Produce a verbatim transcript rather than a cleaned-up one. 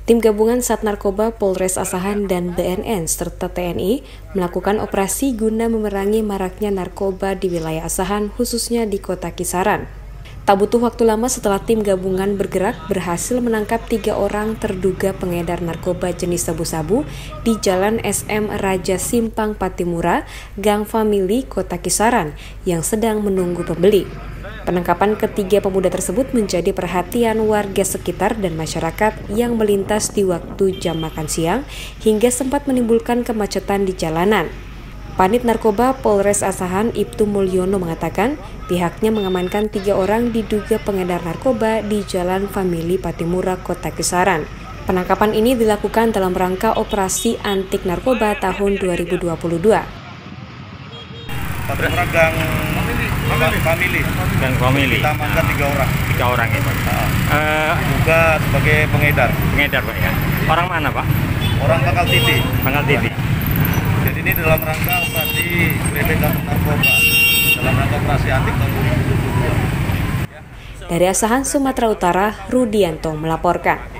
Tim gabungan Sat Narkoba Polres Asahan dan B N N serta T N I melakukan operasi guna memerangi maraknya narkoba di wilayah Asahan, khususnya di Kota Kisaran. Tak butuh waktu lama setelah tim gabungan bergerak, berhasil menangkap tiga orang terduga pengedar narkoba jenis sabu-sabu di Jalan S M Raja Simpang Patimura, Gang Famili, Kota Kisaran, yang sedang menunggu pembeli. Penangkapan ketiga pemuda tersebut menjadi perhatian warga sekitar dan masyarakat yang melintas di waktu jam makan siang hingga sempat menimbulkan kemacetan di jalanan. Panit Narkoba Polres Asahan Ibtu Mulyono mengatakan pihaknya mengamankan tiga orang diduga pengedar narkoba di Jalan Famili Patimura, Kota Kisaran. Penangkapan ini dilakukan dalam rangka operasi antik narkoba tahun dua ribu dua puluh dua. Patimura Gang Famili. Gang Famili. Kita amankan tiga orang. Tiga orang ya Pak. Nah, uh, juga sebagai pengedar. Pengedar Pak ya. Orang mana Pak? Orang Pangkal Titi. Pangkal Titi. Jadi ini dalam rangka operasi peledakan narkoba. Dalam rangka operasi antik tahun dua ribu dua puluh dua. Dari Asahan, Sumatera Utara, Rudianto melaporkan.